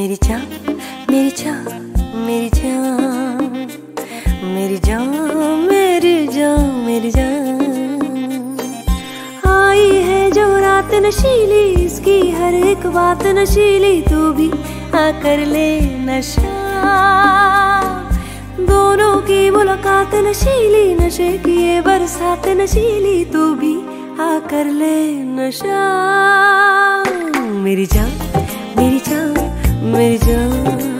मेरी जान, मेरी जान, मेरी जान, मेरी जान, मेरी जान, मेरी जान। आई है जो रात नशीली, इसकी हर एक बात नशीली, तू भी आकर ले नशा। दोनों की मुलाकात नशीली, नशे की ये बरसात नशीली, तू भी आकर ले नशा। मेरी जान, मेरी जान, मेरी जान।